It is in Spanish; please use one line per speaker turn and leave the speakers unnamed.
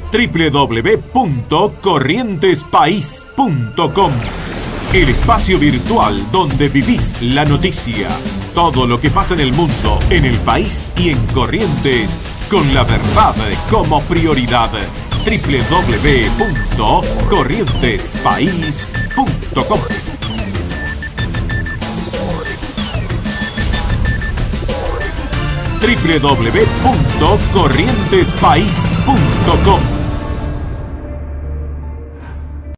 www.corrientespaís.com. El espacio virtual donde vivís la noticia. Todo lo que pasa en el mundo, en el país y en Corrientes, con la verdad como prioridad. www.corrientespaís.com. www.corrientespaís.com.